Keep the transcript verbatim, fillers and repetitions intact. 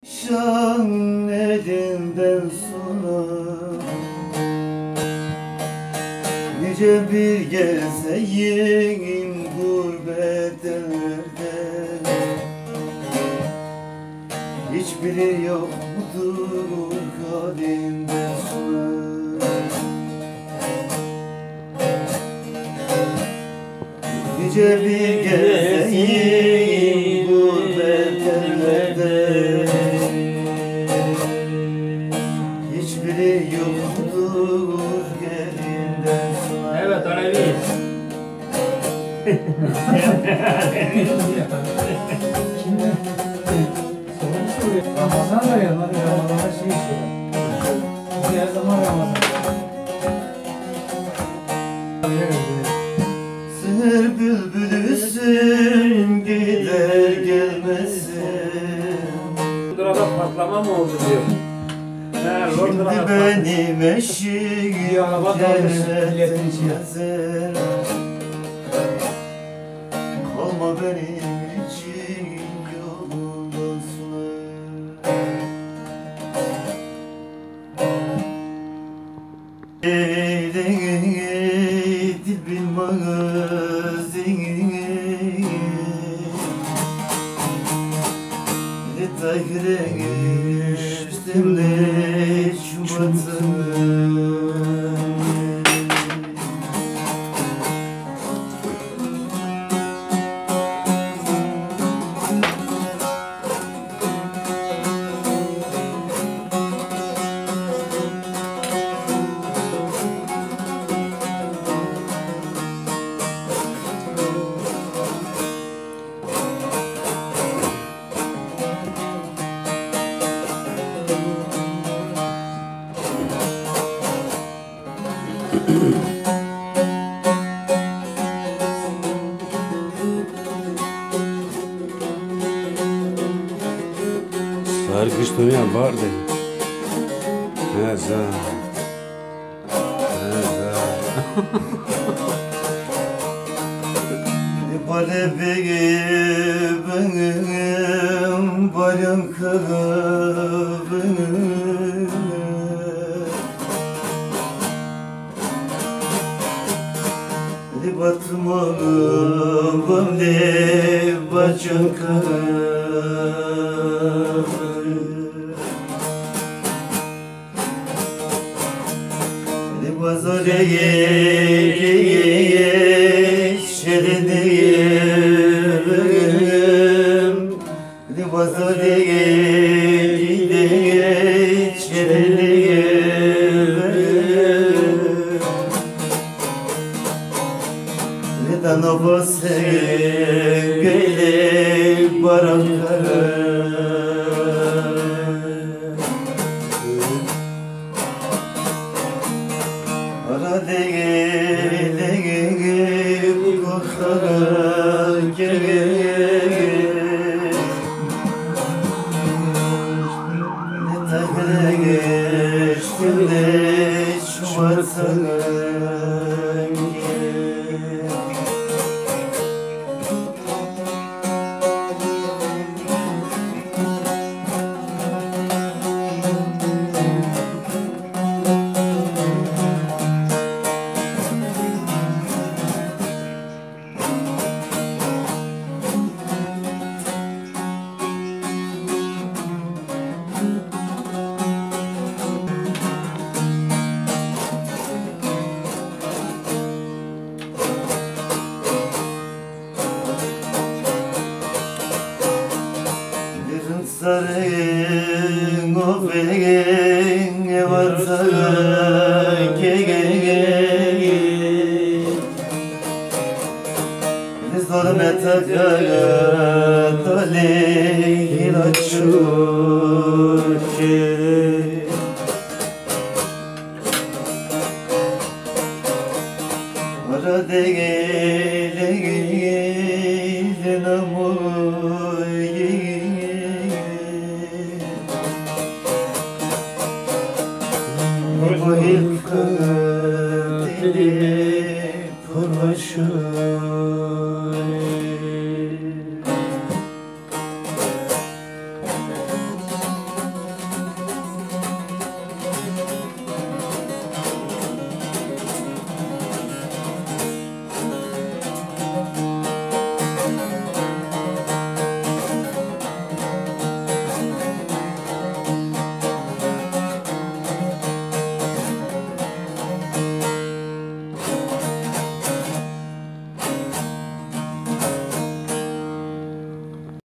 Şan elinden sonra nice bir gezeyim gurbet ellerde, hiçbiri yok mudur kadimden sonra. Nice bir gezeyim gurbet ellerde, hiçbiri yoktur gelinden sonra. Evet, Alevi. Ramazan da ya, Ramazan'a şey işte. Her zaman Ramazan. Sır bülbülüsün gider gelmesin. Londra'da patlama mı oldu diyor. He, Şimdi Londra'da benim eşiğim Bir araba dalmış cennetin milletin içine. yazar. Kalma benim için yolundan sonra. Dil bilmez Tahire geçtim de Şubat'ım. Sarkış dünya var de. Ne za. Ne za. Bale benim bayan benim. Batmağım bamde bacım kırım. Bazore şerideyim, bazore şerideyim. Neden o sevgiyle baraklarım. Ara değil değil kokar gelir. Ne takre geçtim de Şubat'ın. Sarın o beyin varsa gege Zor metaka tole ilaçuki Ara degele gele namoyi Bu ilk dilimi pırlaşır.